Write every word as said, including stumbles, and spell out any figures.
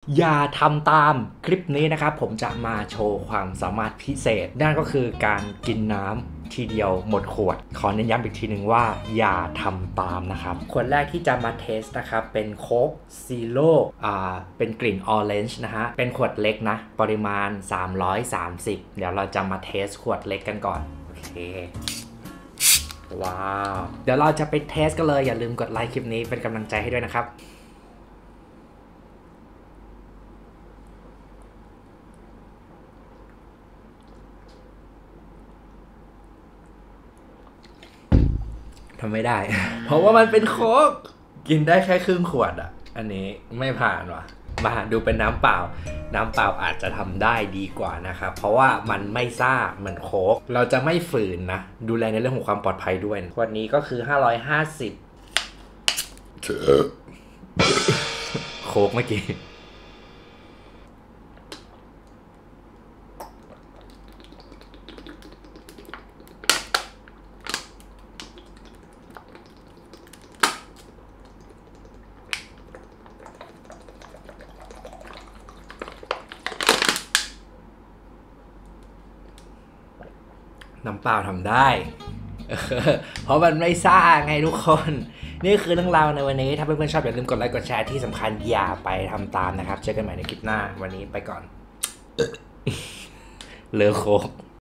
อย่าทำตามคลิปนี้นะครับผมจะมาโชว์ความสามารถพิเศษนั่นก็คือการกินน้ำทีเดียวหมดขวดขอเน้นย้ำอีกทีหนึ่งว่าอย่าทำตามนะครับขวดแรกที่จะมาเทสนะครับเป็นโค้กซีโร่อ่าเป็นกลิ่นออเรนจ์นะฮะเป็นขวดเล็กนะปริมาณสามร้อยสามสิบเดี๋ยวเราจะมาเทสขวดเล็กกันก่อนโอเคว้าวเดี๋ยวเราจะไปเทสกันเลยอย่าลืมกดไลค์คลิปนี้เป็นกำลังใจให้ด้วยนะครับทำไม่ได้ เพราะว่ามันเป็นโค้กกินได้แค่ครึ่งขวดอ่ะอันนี้ไม่ผ่านว่ะมาดูเป็นน้ำเปล่าน้ำเปล่าอาจจะทำได้ดีกว่านะครับเพราะว่ามันไม่ซ่าเหมือนโค้กเราจะไม่ฝืนนะดูแลในเรื่องของความปลอดภัยด้วยขวดนี้ก็คือห้าร้อยห้าสิบโค้กเมื่อกี้น้ำเปล่าทำได้ เพราะมันไม่ซ่าไงทุกคน นี่คือเรื่องราวในวันนี้ ถ้าเพื่อนๆชอบอย่าลืมกดไลค์กดแชร์ที่สำคัญอย่าไปทำตามนะครับ เจอกันใหม่ในคลิปหน้าวันนี้ไปก่อน เลอโคก